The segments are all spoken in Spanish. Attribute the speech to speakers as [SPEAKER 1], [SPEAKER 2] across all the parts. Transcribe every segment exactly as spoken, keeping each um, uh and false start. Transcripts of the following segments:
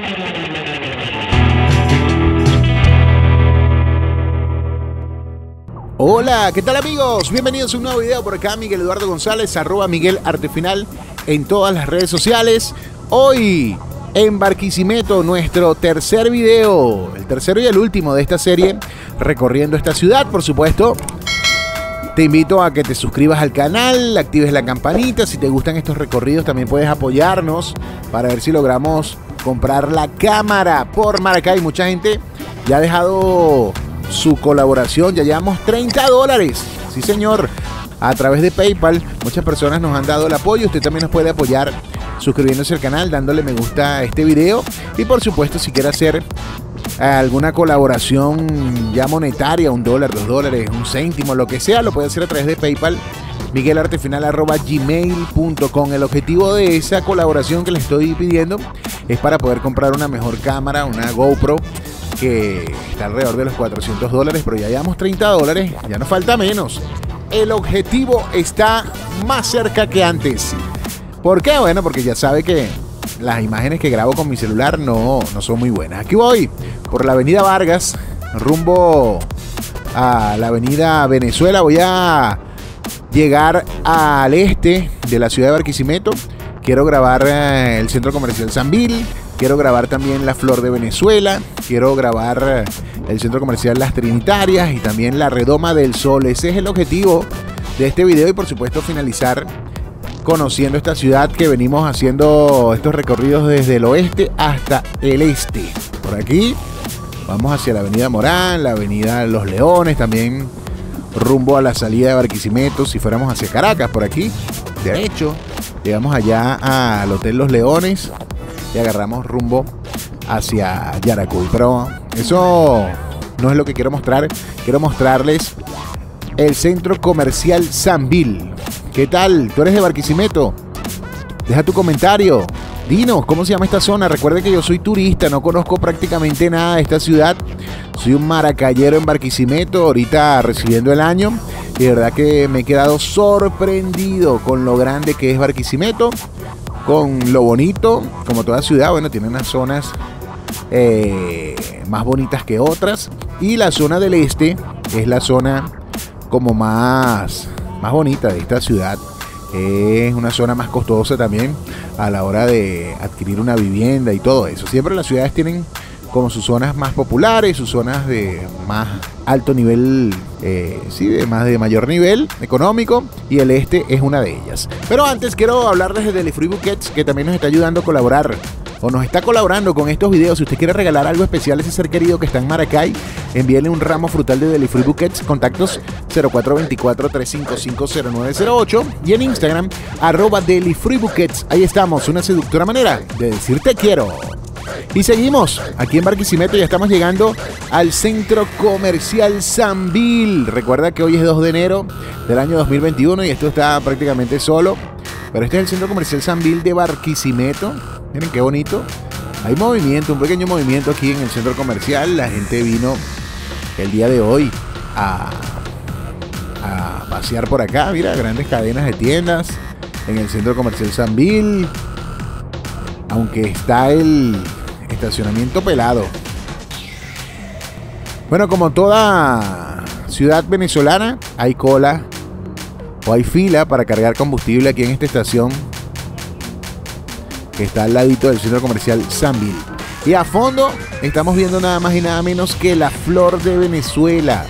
[SPEAKER 1] Hola, ¿qué tal amigos? Bienvenidos a un nuevo video por acá, Miguel Eduardo González, arroba Miguel Artefinal en todas las redes sociales. Hoy en Barquisimeto, nuestro tercer video, el tercero y el último de esta serie, recorriendo esta ciudad, por supuesto. Te invito a que te suscribas al canal, actives la campanita. Si te gustan estos recorridos también puedes apoyarnos para ver si logramos comprar la cámara por Maracay. Mucha gente ya ha dejado su colaboración, ya llevamos treinta dólares, sí señor, a través de PayPal. Muchas personas nos han dado el apoyo. Usted también nos puede apoyar suscribiéndose al canal, dándole me gusta a este video y por supuesto si quiere hacer alguna colaboración ya monetaria, un dólar, dos dólares, un céntimo, lo que sea, lo puede hacer a través de PayPal, miguel artefinal arroba gmail punto com. El objetivo de esa colaboración que le estoy pidiendo es para poder comprar una mejor cámara, una GoPro, que está alrededor de los cuatrocientos dólares, pero ya llevamos treinta dólares, ya nos falta menos. El objetivo está más cerca que antes. ¿Por qué? Bueno, porque ya sabe que las imágenes que grabo con mi celular no, no son muy buenas. Aquí voy por la avenida Vargas, rumbo a la avenida Venezuela. Voy a llegar al este de la ciudad de Barquisimeto. Quiero grabar el centro comercial Sambil. Quiero grabar también la Flor de Venezuela. Quiero grabar el centro comercial Las Trinitarias y también la Redoma del Sol. Ese es el objetivo de este video y por supuesto finalizar conociendo esta ciudad que venimos haciendo estos recorridos desde el oeste hasta el este. Por aquí vamos hacia la avenida Morán, la avenida Los Leones, también rumbo a la salida de Barquisimeto. Si fuéramos hacia Caracas, por aquí, derecho, llegamos allá al Hotel Los Leones y agarramos rumbo hacia Yaracuy. Pero eso no es lo que quiero mostrar. Quiero mostrarles el centro comercial Sambil. ¿Qué tal? ¿Tú eres de Barquisimeto? Deja tu comentario. Dinos, ¿cómo se llama esta zona? Recuerde que yo soy turista, no conozco prácticamente nada de esta ciudad. Soy un maracayero en Barquisimeto, ahorita recibiendo el año. Y de verdad que me he quedado sorprendido con lo grande que es Barquisimeto, con lo bonito, como toda ciudad. Bueno, tiene unas zonas eh, más bonitas que otras. Y la zona del este es la zona como más... más bonita de esta ciudad. Es una zona más costosa también a la hora de adquirir una vivienda y todo eso. Siempre las ciudades tienen como sus zonas más populares, sus zonas de más alto nivel, eh, sí, de más de mayor nivel económico, y el este es una de ellas. Pero antes quiero hablarles de Deli Free Bouquets, que también nos está ayudando a colaborar o nos está colaborando con estos videos. Si usted quiere regalar algo especial a ese ser querido que está en Maracay, envíele un ramo frutal de Deli Free Bouquets. Contactos cero cuatro dos cuatro, tres cinco cinco, cero nueve cero ocho y en Instagram arroba Deli Free Bouquets. Ahí estamos, una seductora manera de decir te quiero. Y seguimos aquí en Barquisimeto, ya estamos llegando al centro comercial Sambil. Recuerda que hoy es dos de enero del año dos mil veintiuno y esto está prácticamente solo, pero este es el centro comercial Sambil de Barquisimeto. Miren qué bonito. Hay movimiento, un pequeño movimiento aquí en el centro comercial. La gente vino el día de hoy a, a pasear por acá. Mira, grandes cadenas de tiendas en el centro comercial Sambil. Aunque está el estacionamiento pelado. Bueno, como toda ciudad venezolana, hay cola o hay fila para cargar combustible aquí en esta estación que está al ladito del centro comercial Sambil. Y a fondo estamos viendo nada más y nada menos que la Flor de Venezuela.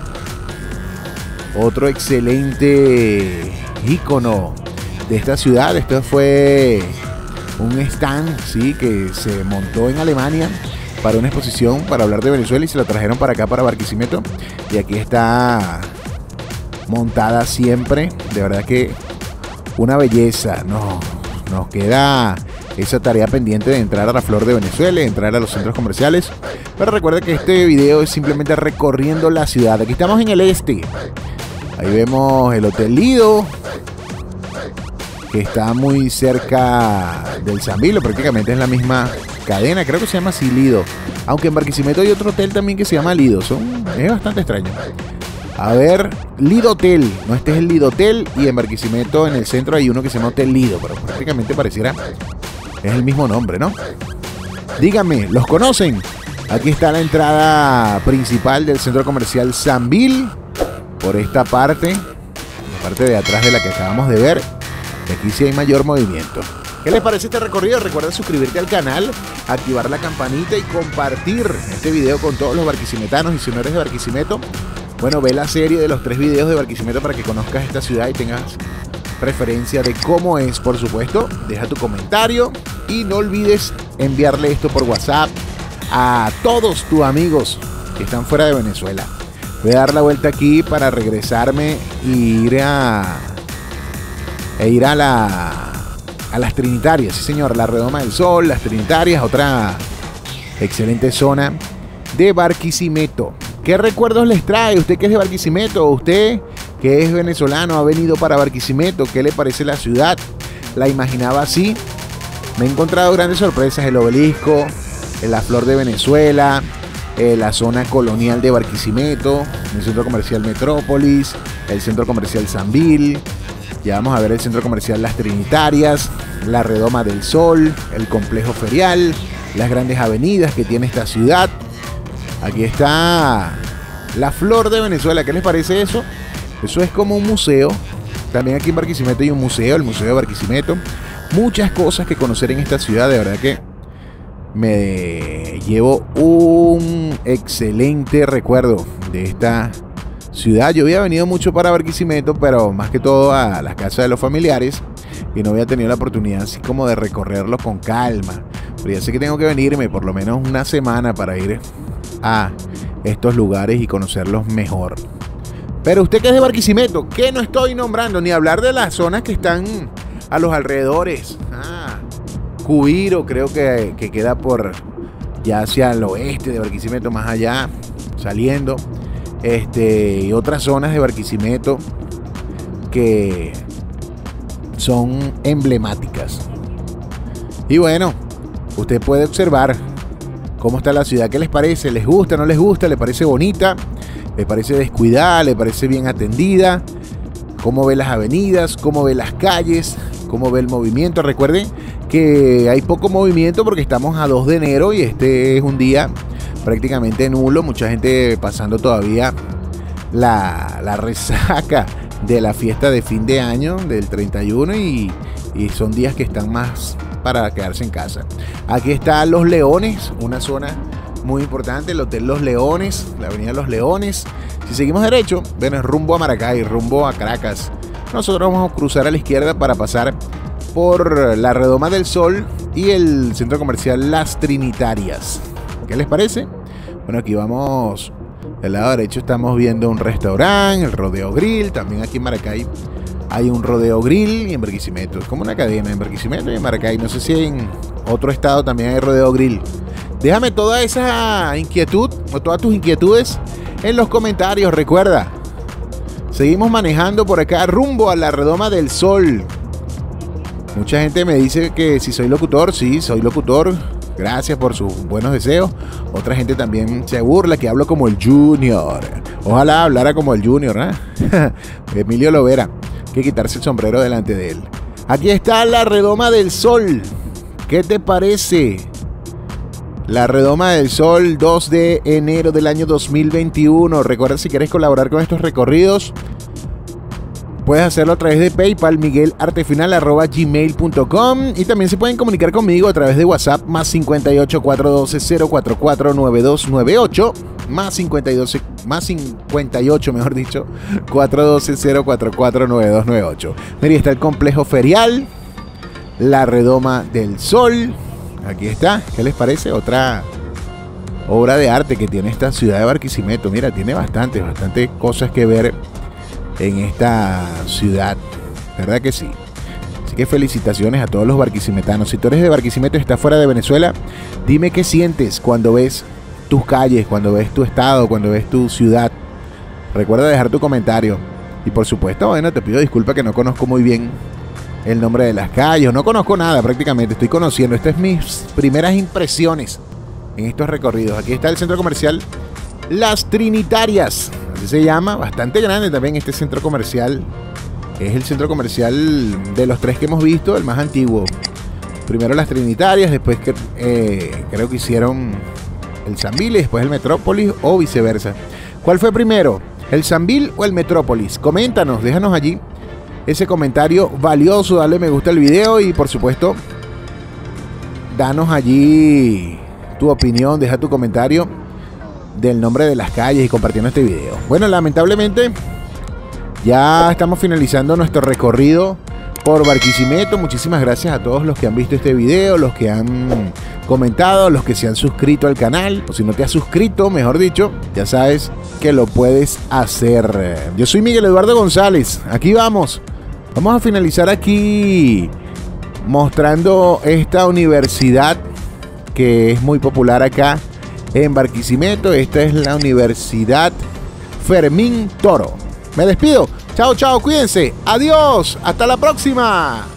[SPEAKER 1] Otro excelente ícono de esta ciudad. Esto fue un stand, sí, que se montó en Alemania para una exposición para hablar de Venezuela y se lo trajeron para acá, para Barquisimeto. Y aquí está montada siempre. De verdad que una belleza. No, nos queda esa tarea pendiente de entrar a la Flor de Venezuela, de entrar a los centros comerciales. Pero recuerda que este video es simplemente recorriendo la ciudad. Aquí estamos en el este. Ahí vemos el Hotel Lido, que está muy cerca del Sambil, prácticamente es la misma cadena, creo que se llama así Lido, aunque en Barquisimeto hay otro hotel también que se llama Lido. Son, es bastante extraño. A ver, Lido Hotel, no, este es el Lido Hotel, y en Barquisimeto en el centro hay uno que se llama Hotel Lido, pero prácticamente pareciera es el mismo nombre, ¿no? Díganme, ¿los conocen? Aquí está la entrada principal del centro comercial Sambil. Por esta parte, la parte de atrás de la que acabamos de ver. Y aquí sí hay mayor movimiento. ¿Qué les parece este recorrido? Recuerda suscribirte al canal, activar la campanita y compartir este video con todos los barquisimetanos. Y si no eres de Barquisimeto, bueno, ve la serie de los tres videos de Barquisimeto para que conozcas esta ciudad y tengas preferencia de cómo es. Por supuesto, deja tu comentario y no olvides enviarle esto por WhatsApp a todos tus amigos que están fuera de Venezuela. Voy a dar la vuelta aquí para regresarme e ir a e ir a la a las Trinitarias, sí señor, la Redoma del Sol, las Trinitarias, otra excelente zona de Barquisimeto. ¿Qué recuerdos les trae? Usted que es de Barquisimeto, usted que es venezolano, ha venido para Barquisimeto, ¿qué le parece la ciudad? ¿La imaginaba así? Me he encontrado grandes sorpresas, el obelisco, la Flor de Venezuela, eh, la zona colonial de Barquisimeto, el centro comercial Metrópolis, el centro comercial Sambil. Ya vamos a ver el centro comercial Las Trinitarias, la Redoma del Sol, el complejo ferial, las grandes avenidas que tiene esta ciudad. Aquí está la Flor de Venezuela. ¿Qué les parece eso? Eso es como un museo. También aquí en Barquisimeto hay un museo, el Museo de Barquisimeto. Muchas cosas que conocer en esta ciudad. De verdad que me llevo un excelente recuerdo de esta ciudad. Yo había venido mucho para Barquisimeto, pero más que todo a las casas de los familiares, y no había tenido la oportunidad así como de recorrerlo con calma. Pero ya sé que tengo que venirme por lo menos una semana para ir a estos lugares y conocerlos mejor. Pero usted que es de Barquisimeto, ¿qué no estoy nombrando? Ni hablar de las zonas que están a los alrededores. Ah, Cubiro creo que, que queda por ya hacia el oeste de Barquisimeto, más allá, saliendo. Este, y otras zonas de Barquisimeto que son emblemáticas. Y bueno, usted puede observar cómo está la ciudad. ¿Qué les parece? ¿Les gusta? ¿No les gusta? ¿Le parece bonita? ¿Le parece descuidada? ¿Le parece bien atendida? ¿Cómo ve las avenidas? ¿Cómo ve las calles? ¿Cómo ve el movimiento? Recuerden que hay poco movimiento porque estamos a dos de enero y este es un día prácticamente nulo. Mucha gente pasando todavía la, la resaca de la fiesta de fin de año del treinta y uno y, y son días que están más para quedarse en casa. Aquí está Los Leones, una zona muy importante, el Hotel Los Leones, la avenida Los Leones. Si seguimos derecho, bueno, es rumbo a Maracay, rumbo a Caracas. Nosotros vamos a cruzar a la izquierda para pasar por la Redoma del Sol y el centro comercial Las Trinitarias. ¿Qué les parece? Bueno, aquí vamos, del lado derecho estamos viendo un restaurante, el Rodeo Grill. También aquí en Maracay hay un Rodeo Grill y en Barquisimeto. Es como una cadena en Barquisimeto y en Maracay. No sé si en otro estado también hay Rodeo Grill. Déjame toda esa inquietud o todas tus inquietudes en los comentarios. Recuerda, seguimos manejando por acá rumbo a la Redoma del Sol. Mucha gente me dice que si soy locutor. Sí, soy locutor. Gracias por sus buenos deseos. Otra gente también se burla que hablo como el Junior. Ojalá hablara como el Junior, ¿eh? Emilio Lovera. Hay que quitarse el sombrero delante de él. Aquí está la Redoma del Sol. ¿Qué te parece? La Redoma del Sol, dos de enero del año dos mil veintiuno. Recuerda, si quieres colaborar con estos recorridos, puedes hacerlo a través de PayPal, miguel artefinal arroba gmail punto com, y también se pueden comunicar conmigo a través de WhatsApp, más cincuenta y ocho, cuatrocientos doce, cero cuarenta y cuatro, noventa y dos noventa y ocho, más cincuenta y dos, más cincuenta y ocho, mejor dicho, cuatrocientos doce, cero cuarenta y cuatro, noventa y dos noventa y ocho. Mira, está el complejo ferial, la Redoma del Sol. Aquí está. ¿Qué les parece? Otra obra de arte que tiene esta ciudad de Barquisimeto. Mira, tiene bastante, bastante cosas que ver en esta ciudad, ¿verdad que sí? Así que felicitaciones a todos los barquisimetanos. Si tú eres de Barquisimeto y estás fuera de Venezuela, dime qué sientes cuando ves tus calles, cuando ves tu estado, cuando ves tu ciudad. Recuerda dejar tu comentario. Y por supuesto, bueno, te pido disculpas que no conozco muy bien el nombre de las calles, no conozco nada prácticamente, estoy conociendo. Estas son mis primeras impresiones en estos recorridos. Aquí está el centro comercial Las Trinitarias, así se llama, bastante grande también este centro comercial. Es el centro comercial de los tres que hemos visto, el más antiguo. Primero las Trinitarias, después que, eh, creo que hicieron el Sambil y después el Metrópolis o viceversa. ¿Cuál fue primero? ¿El Sambil o el Metrópolis? Coméntanos, déjanos allí ese comentario valioso, dale me gusta al video y por supuesto, danos allí tu opinión, deja tu comentario del nombre de las calles y compartiendo este video. Bueno, lamentablemente ya estamos finalizando nuestro recorrido por Barquisimeto. Muchísimas gracias a todos los que han visto este video, los que han comentado, los que se han suscrito al canal, o si no te has suscrito, mejor dicho, ya sabes que lo puedes hacer. Yo soy Miguel Eduardo González, aquí vamos. Vamos a finalizar aquí mostrando esta universidad que es muy popular acá en Barquisimeto. Esta es la Universidad Fermín Toro. Me despido. Chao, chao, cuídense. Adiós. Hasta la próxima.